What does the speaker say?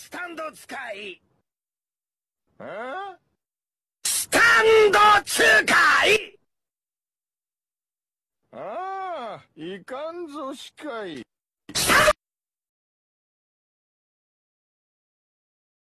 スタンド使い。 スタンド使い。 ああ、いかんぞ司会。